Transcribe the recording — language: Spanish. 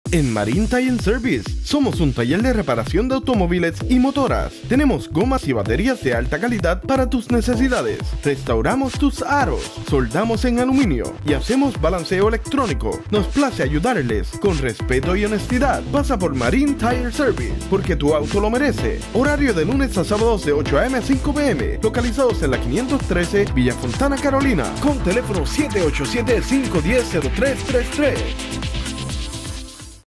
En Marine Tire Service somos un taller de reparación de automóviles y motoras. Tenemos gomas y baterías de alta calidad para tus necesidades. Restauramos tus aros, soldamos en aluminio y hacemos balanceo electrónico. Nos place ayudarles con respeto y honestidad. Pasa por Marine Tire Service porque tu auto lo merece. Horario de lunes a sábados de 8 a.m. a 5 p.m. Localizados en la 513 Villa Fontana, Carolina. Con teléfono 787-510-0333.